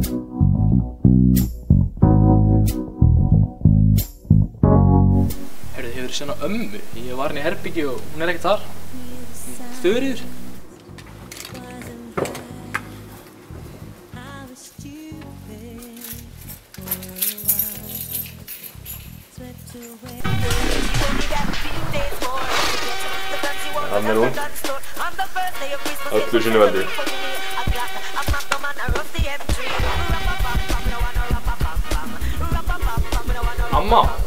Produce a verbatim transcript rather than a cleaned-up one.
Heyrðu, hefurðu séð hana ömmu? Ég var hérna í herbergi og hún er ekkert þar. Þuríður. Hann er hún. Öllu sínu veldi. Amma!